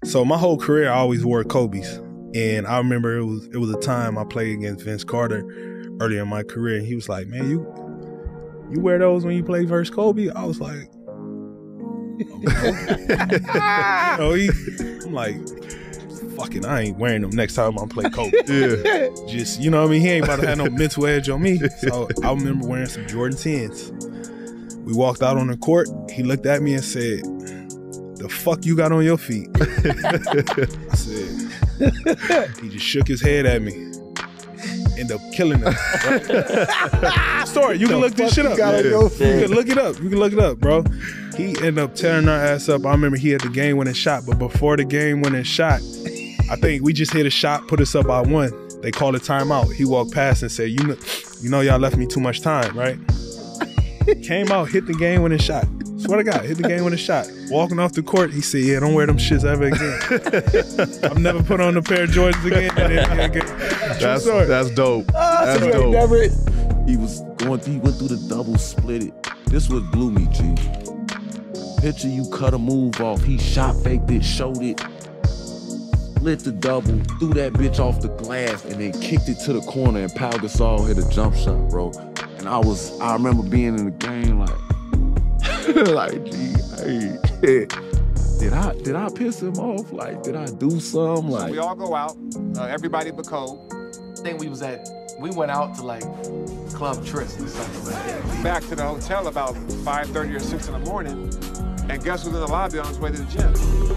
So my whole career, I always wore Kobe's. And I remember it was a time I played against Vince Carter earlier in my career. And he was like, man, you wear those when you play versus Kobe? I was like, I'm like, fucking, I ain't wearing them next time I play Kobe. Yeah. Just, you know what I mean? He ain't about to have no mental edge on me. So I remember wearing some Jordan 10s. We walked out on the court. He looked at me and said, the fuck you got on your feet? I said, he just shook his head at me. End up killing us. Right? Story, you can look this shit up. You can look it up. You can look it up, bro. He ended up tearing our ass up. I remember he had the game-winning shot, but before the game-winning shot, I think we just hit a shot, put us up by 1. They called a timeout. He walked past and said, you know y'all left me too much time, right? Came out, hit the game-winning shot. Swear to God, hit the game-winning shot. Walking off the court, he said, yeah, don't wear them shits ever again. I've never put on a pair of Jordans again. That's dope. That's dope. He went through the double, split it. This was blew me, G. Picture you cut a move off. He shot faked it, showed it. Split the double, threw that bitch off the glass, and then kicked it to the corner, and Pau Gasol hit a jump shot, bro. And I remember being in the game like, like, gee, hey, did I piss him off? Like, did I do something? Like, so we all go out, everybody but Cole. I think we went out to like Club Tris or something like that. Back to the hotel about 5:30 or 6 in the morning, and guess who's in the lobby on his way to the gym?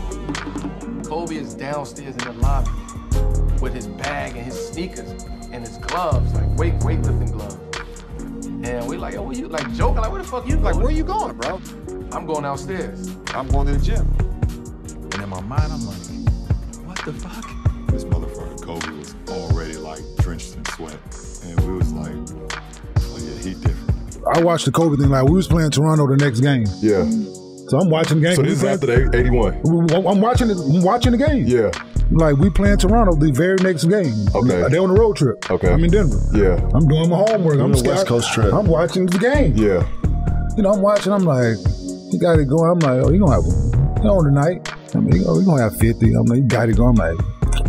Kobe is downstairs in the lobby with his bag and his sneakers and his gloves, like weightlifting gloves. And we like, oh, you like joking? Like, where the fuck you going? Like, where you going, bro? I'm going downstairs. I'm going to the gym. And in my mind, I'm like, what the fuck? This motherfucker Kobe was already like drenched in sweat, and we was like, oh yeah, he different. I watched the Kobe thing like we was playing Toronto the next game. Yeah. So I'm watching the game. So this is after the 81. I'm watching the game. Yeah. Like we playing Toronto the very next game. Okay. They on the road trip. Okay. I'm in Denver. Yeah. I'm doing my homework. I'm scared. West Coast trip. I'm watching the game. Yeah. You know, I'm watching. I'm like, he got it going. I'm like, oh, you gonna have tonight. I mean, you gonna have 50. I'm like, you got it going. I'm like,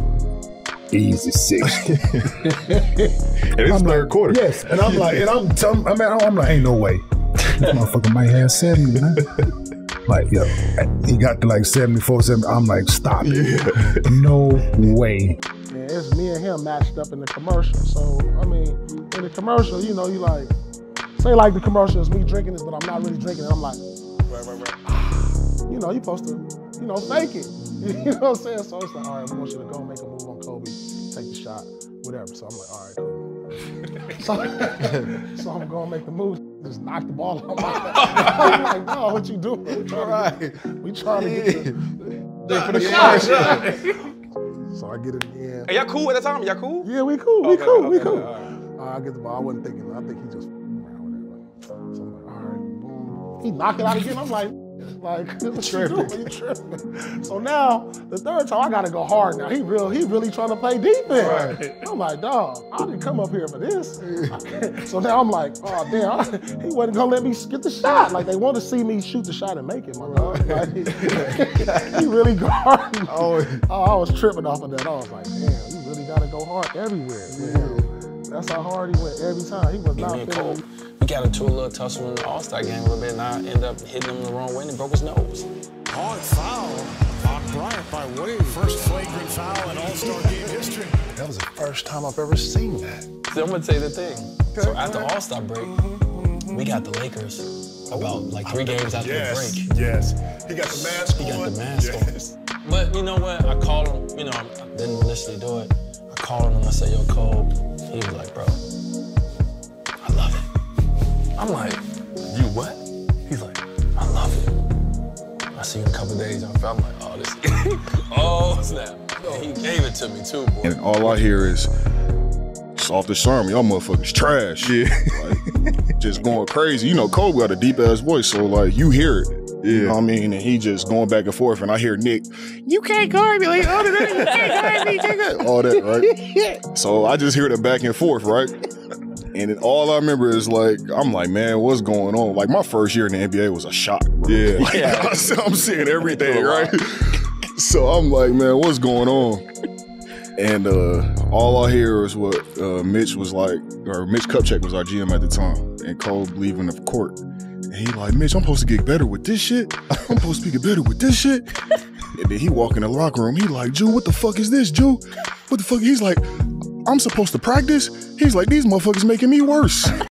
easy 60. And it's third quarter. Yes. And I'm like, I'm like, ain't no way. This motherfucker might have 70, man. Like, yo, he got to like 74, 70. I'm like, stop it. Yeah. No way. Yeah, it's me and him matched up in the commercial. So, I mean, in the commercial, you know, you like, say like the commercial is me drinking this, but I'm not really drinking it. I'm like, you know, you supposed to, you know, fake it. You know what I'm saying? So it's like, all right, we want you to go make a move on Kobe, take the shot, whatever. So I'm like, all right, cool. So I'm gonna make the move, just knock the ball out my head. I'm like, no, what you doing? We trying to get for the shot. So I get it again. Hey, y'all cool at the time? Y'all cool? Yeah, we cool. We cool. Right. I get the ball. I wasn't thinking. I think he just around with it. So I'm like, all right, boom. He knocked it out again. I'm like, what you doing? You tripping. So now, the third time, I gotta go hard now. He really trying to play defense. Right. I'm like, dog, I didn't come up here for this. So now I'm like, oh damn, he wasn't gonna let me get the shot. Like they want to see me shoot the shot and make it, my dog. Like, he really guarded. I was tripping off of that. I was like, damn, you really gotta go hard everywhere. Man. That's how hard he went every time. He was not feeling. We got into a little tussle in the All-Star game a little bit, and I ended up hitting him the wrong way and he broke his nose. Hard foul on Bryant by Wade. First flagrant foul in All-Star game history. That was the first time I've ever seen that. So I'm gonna tell you the thing. So after All-Star break, we got the Lakers about like 3 games after the break. Yes, he got the mask on. He got the mask on. But you know what? I called him, you know, I didn't initially do it. I called him and I said, yo, Cole. He was like, bro, I love it. I'm like, you what? He's like, I love it. I see you in a couple of days. I'm like, oh, this, oh, snap. And he gave it to me too, boy. And all I hear is, it's off the sermon, y'all motherfuckers trash. Yeah. Like, just going crazy. You know, Kobe got a deep ass voice, so like, you hear it. Yeah. You know what I mean? And he just going back and forth, and I hear Nick, you can't guard me, like, oh, you can't guard me, all that, right? So I just hear the back and forth, right? And then all I remember is like, I'm like, man, what's going on? Like my first year in the NBA was a shock, bro. Yeah. Like, I'm seeing everything, right? So I'm like, man, what's going on? And all I hear is what Mitch was like, or Mitch Kupchak was our GM at the time, and Cole leaving the court. And he like, Mitch, I'm supposed to get better with this shit. I'm supposed to get better with this shit. And then he walk in the locker room. He like, Jew, what the fuck is this, Jew? What the fuck? He's like, I'm supposed to practice? He's like, these motherfuckers making me worse.